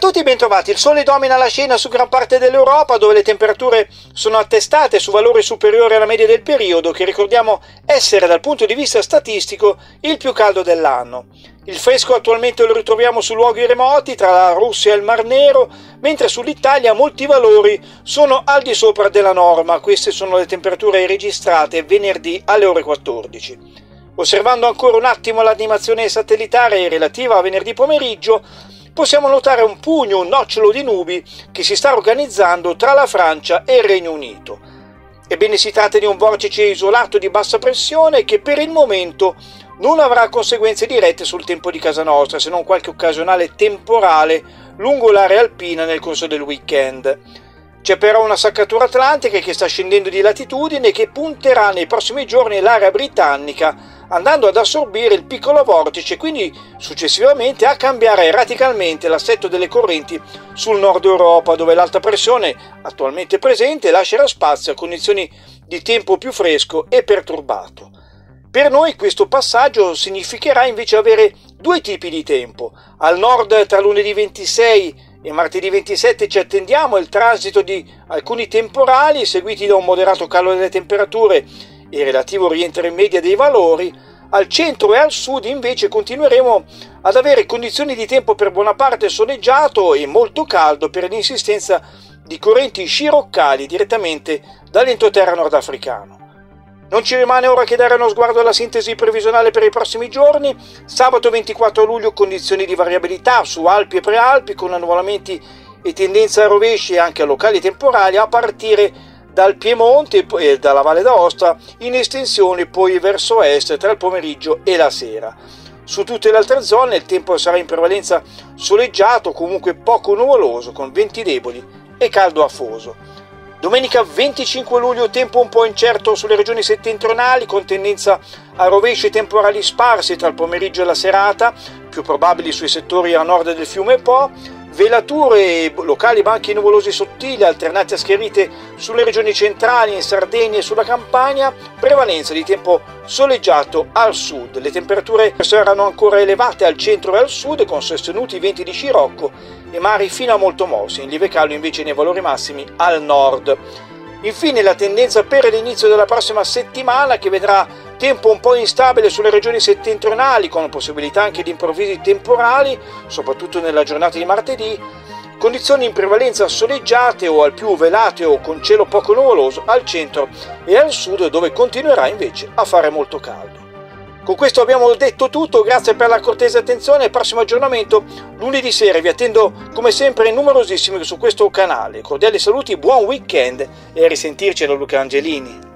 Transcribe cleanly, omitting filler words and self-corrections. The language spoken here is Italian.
Ciao a tutti, bentrovati. Il sole domina la scena su gran parte dell'Europa, dove le temperature sono attestate su valori superiori alla media del periodo, che ricordiamo essere dal punto di vista statistico il più caldo dell'anno. Il fresco attualmente lo ritroviamo su luoghi remoti tra la Russia e il Mar Nero, mentre sull'Italia molti valori sono al di sopra della norma. Queste sono le temperature registrate venerdì alle ore 14. Osservando ancora un attimo l'animazione satellitare relativa a venerdì pomeriggio, possiamo notare un pugno, un nocciolo di nubi che si sta organizzando tra la Francia e il Regno Unito. Ebbene, si tratta di un vortice isolato di bassa pressione che per il momento non avrà conseguenze dirette sul tempo di casa nostra, se non qualche occasionale temporale lungo l'area alpina nel corso del weekend. C'è però una saccatura atlantica che sta scendendo di latitudine e che punterà nei prossimi giorni l'area britannica, andando ad assorbire il piccolo vortice e quindi successivamente a cambiare radicalmente l'assetto delle correnti sul nord Europa, dove l'alta pressione attualmente presente lascerà spazio a condizioni di tempo più fresco e perturbato. Per noi questo passaggio significherà invece avere due tipi di tempo. Al nord tra lunedì 26 e martedì 27 ci attendiamo il transito di alcuni temporali seguiti da un moderato calo delle temperature e relativo rientro in media dei valori. Al centro e al sud invece continueremo ad avere condizioni di tempo per buona parte soleggiato e molto caldo per l'insistenza di correnti sciroccali direttamente dall'entroterra nordafricano. Non ci rimane ora che dare uno sguardo alla sintesi previsionale per i prossimi giorni. Sabato 24 luglio condizioni di variabilità su Alpi e Prealpi con annuvolamenti e tendenza a rovesci e anche a locali temporali a partire dal Piemonte e dalla Valle d'Aosta in estensione poi verso est tra il pomeriggio e la sera. Su tutte le altre zone il tempo sarà in prevalenza soleggiato, comunque poco nuvoloso, con venti deboli e caldo afoso. Domenica 25 luglio tempo un po' incerto sulle regioni settentrionali con tendenza a rovesci temporali sparsi tra il pomeriggio e la serata, più probabili sui settori a nord del fiume Po, velature e locali banchi nuvolosi sottili alternati a schiarite sulle regioni centrali, in Sardegna e sulla Campania, prevalenza di tempo soleggiato al sud. Le temperature saranno ancora elevate al centro e al sud con sostenuti venti di scirocco e mari fino a molto mossi, in lieve calo invece nei valori massimi al nord. Infine la tendenza per l'inizio della prossima settimana che vedrà tempo un po' instabile sulle regioni settentrionali con possibilità anche di improvvisi temporali, soprattutto nella giornata di martedì, condizioni in prevalenza soleggiate o al più velate o con cielo poco nuvoloso al centro e al sud dove continuerà invece a fare molto caldo. Con questo abbiamo detto tutto, grazie per la cortese attenzione, al prossimo aggiornamento lunedì sera, vi attendo come sempre numerosissimi su questo canale. Cordiali saluti, buon weekend e a risentirci da Luca Angelini.